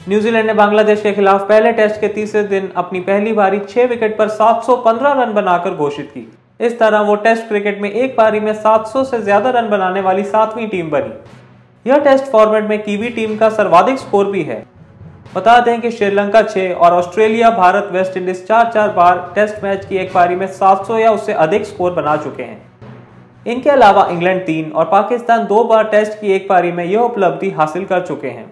New Zealand ने बांग्लादेश के खिलाफ पहले टेस्ट के तीसरे दिन अपनी पहली पारी 6 विकेट पर 715 रन बनाकर घोषित की। इस तरह वो टेस्ट क्रिकेट में एक पारी में 700 से ज्यादा रन बनाने वाली 7वीं टीम बनी। यह टेस्ट फॉर्मेट में कीवी टीम का सर्वाधिक स्कोर भी है। बता दें कि श्रीलंका 6 और ऑस्ट्रेलिया, भारत, वेस्ट इंडीज 4-4 बार टेस्ट मैच की एक पारी में 700 या उससे अधिक स्कोर बना चुके हैं। इनके अलावा इंग्लैंड 3 और पाकिस्तान 2 बार टेस्ट की एक पारी में यह उपलब्धि हासिल कर चुके हैं।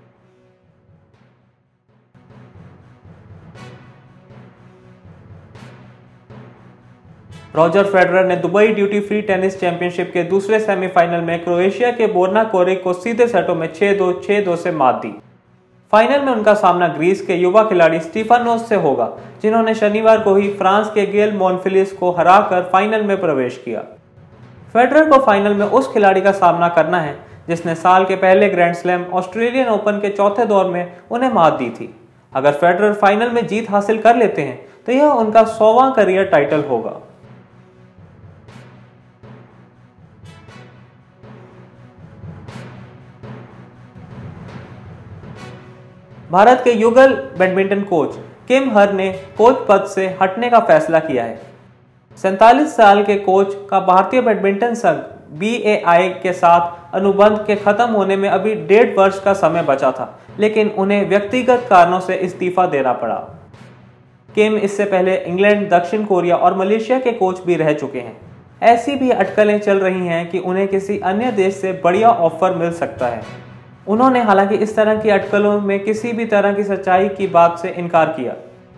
रॉजर फेडरर ने Dubai duty free tennis championship के दूसरे सेमीफाइनल में क्रोएशिया के बोर्ना कोरिक को सीधे सेटों में 6-2, 6-2 से मात दी। फाइनल में उनका सामना ग्रीस के युवा खिलाड़ी स्टीफानोस से होगा, जिन्होंने शनिवार को ही फ्रांस के गेल मोनफिलिस को हराकर फाइनल में प्रवेश किया। फेडरर को फाइनल में उस खिलाड़ी का सामना करना है जिसने साल के पहले ग्रैंड स्लैम ऑस्ट्रेलियन ओपन के चौथे दौर में उन्हें मात दी थी। अगर फेडरर फाइनल में जीत हासिल कर लेते हैं तो यह उनका 100वां करियर टाइटल होगा। भारत के युगल बैडमिंटन कोच किम हर ने कोच पद से हटने का फैसला किया है। 47 साल के कोच का भारतीय बैडमिंटन संघ BAI के साथ अनुबंध के खत्म होने में अभी 1.5 वर्ष का समय बचा था, लेकिन उन्हें व्यक्तिगत कारणों से इस्तीफा देना पड़ा। किम इससे पहले इंग्लैंड, दक्षिण कोरिया और मलेशिया के कोच भी रह चुके हैं। ऐसी भी अटकलें चल रही हैं कि उन्हें किसी अन्य देश से बढ़िया ऑफर मिल सकता है। उन्होंने हालांकि इस तरह की अटकलों में किसी भी तरह की सच्चाई की बात से इनकार किया।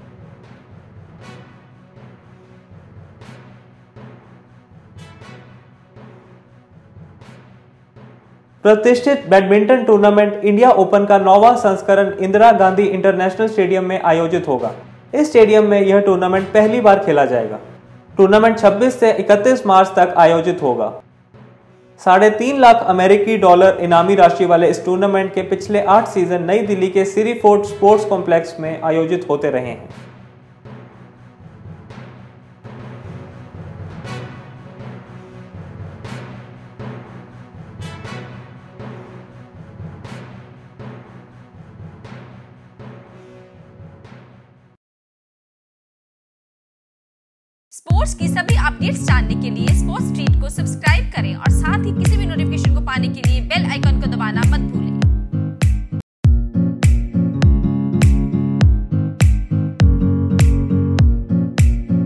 प्रतिष्ठित बैडमिंटन टूर्नामेंट इंडिया ओपन का 9वां संस्करण इंदिरा गांधी इंटरनेशनल स्टेडियम में आयोजित होगा। इस स्टेडियम में यह टूर्नामेंट पहली बार खेला जाएगा। टूर्नामेंट 26 से 31 मार्च तक आयोजित होगा। 3.5 लाख अमेरिकी डॉलर इनामी राशि वाले इस टूर्नामेंट के पिछले 8 सीजन नई दिल्ली के सिरी फोर्ट स्पोर्ट्स कॉम्प्लेक्स में आयोजित होते रहे हैं। स्पोर्ट्स की सभी अपडेट्स जानने के लिए स्पोर्ट्स स्ट्रीट को सब्सक्राइब करें और साथ ही किसी भी नोटिफिकेशन को पाने के लिए बेल आइकन को दबाना मत भूलें।